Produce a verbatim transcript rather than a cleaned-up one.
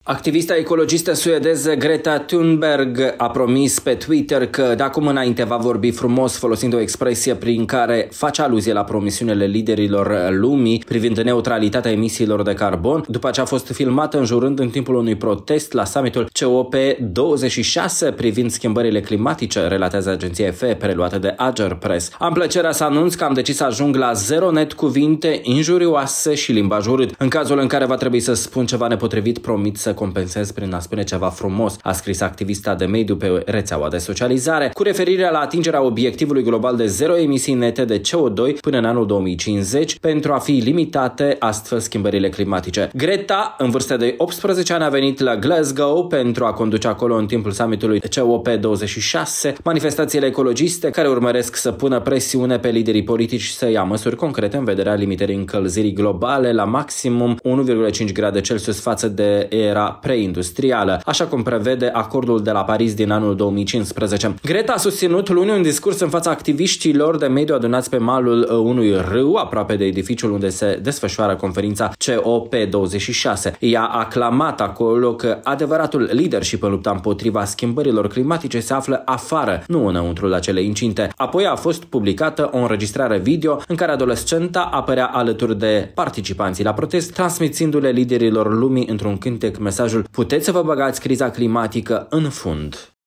Activista ecologistă suedeză Greta Thunberg a promis pe Twitter că de acum înainte va vorbi frumos, folosind o expresie prin care face aluzie la promisiunile liderilor lumii privind neutralitatea emisiilor de carbon, după ce a fost filmată înjurând în timpul unui protest la summitul C O P douăzeci și șase privind schimbările climatice, relatează agenția F, preluată de Ager Press. Am plăcerea să anunț că am decis să ajung la zero net cuvinte injurioase și limbaj urât. În cazul în care va trebui să spun ceva nepotrivit, promit să compensez prin a spune ceva frumos, a scris activista de mediu pe rețeaua de socializare, cu referire la atingerea obiectivului global de zero emisii nete de C O doi până în anul două mii cincizeci, pentru a fi limitate astfel schimbările climatice. Greta, în vârstă de optsprezece ani, a venit la Glasgow pentru a conduce acolo în timpul summitului C O P douăzeci și șase manifestațiile ecologiste care urmăresc să pună presiune pe liderii politici să ia măsuri concrete în vederea limitării încălzirii globale la maximum unu virgulă cinci grade Celsius față de era preindustrială, așa cum prevede acordul de la Paris din anul două mii cincisprezece. Greta a susținut luni un discurs în fața activiștilor de mediu adunați pe malul unui râu aproape de edificiul unde se desfășoară conferința C O P douăzeci și șase. Ea a aclamat acolo că adevăratul leadership în lupta împotriva schimbărilor climatice se află afară, nu înăuntrul acelei incinte. Apoi a fost publicată o înregistrare video în care adolescenta apărea alături de participanții la protest, transmițându-le liderilor lumii într-un cântec mesajul: puteți să vă băgați criza climatică în fund.